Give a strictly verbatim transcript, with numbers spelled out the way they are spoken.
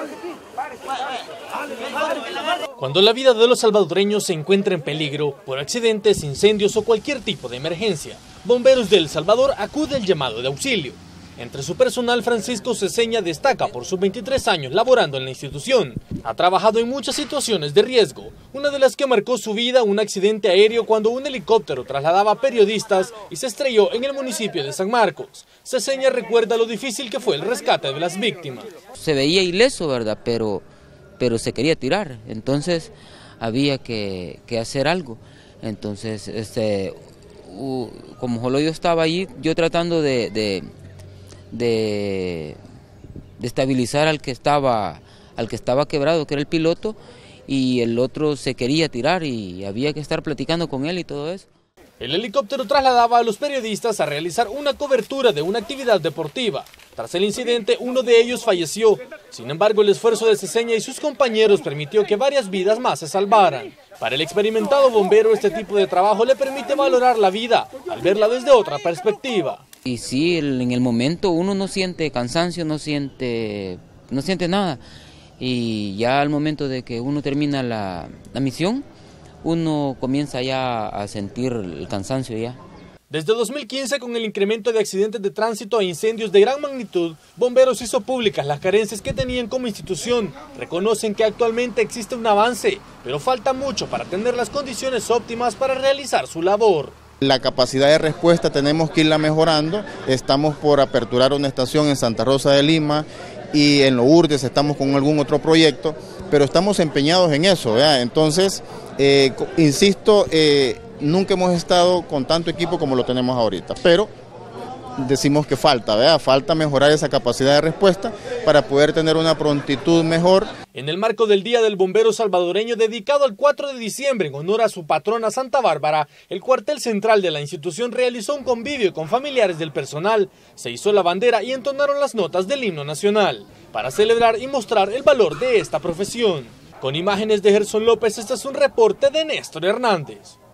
Cuando la vida de los salvadoreños se encuentra en peligro por accidentes, incendios o cualquier tipo de emergencia, Bomberos de El Salvador acude al llamado de auxilio. Entre su personal, Francisco Ceseña destaca por sus veintitrés años laborando en la institución. Ha trabajado en muchas situaciones de riesgo, una de las que marcó su vida, un accidente aéreo cuando un helicóptero trasladaba periodistas y se estrelló en el municipio de San Marcos. Ceseña recuerda lo difícil que fue el rescate de las víctimas. Se veía ileso, ¿verdad? Pero, pero se quería tirar, entonces había que, que hacer algo. Entonces, este, uh, como solo yo estaba allí, yo tratando de... de De, de estabilizar al que estaba al que estaba quebrado, que era el piloto, y el otro se quería tirar y había que estar platicando con él y todo eso. El helicóptero trasladaba a los periodistas a realizar una cobertura de una actividad deportiva. Tras el incidente, uno de ellos falleció. Sin embargo, el esfuerzo de Ceseña y sus compañeros permitió que varias vidas más se salvaran. Para el experimentado bombero, este tipo de trabajo le permite valorar la vida, al verla desde otra perspectiva. Y sí, en el momento uno no siente cansancio, no siente, no siente nada. Y ya al momento de que uno termina la, la misión, uno comienza ya a sentir el cansancio ya. Desde dos mil quince, con el incremento de accidentes de tránsito e incendios de gran magnitud, Bomberos hizo públicas las carencias que tenían como institución. Reconocen que actualmente existe un avance, pero falta mucho para tener las condiciones óptimas para realizar su labor. La capacidad de respuesta tenemos que irla mejorando. Estamos por aperturar una estación en Santa Rosa de Lima y en Lourdes estamos con algún otro proyecto, pero estamos empeñados en eso, ¿verdad? Entonces, eh, insisto, eh, nunca hemos estado con tanto equipo como lo tenemos ahorita, pero decimos que falta, ¿verdad? Falta mejorar esa capacidad de respuesta para poder tener una prontitud mejor. En el marco del Día del Bombero Salvadoreño, dedicado al cuatro de diciembre en honor a su patrona Santa Bárbara, el cuartel central de la institución realizó un convivio con familiares del personal, se izó la bandera y entonaron las notas del himno nacional, para celebrar y mostrar el valor de esta profesión. Con imágenes de Gerson López, este es un reporte de Néstor Hernández.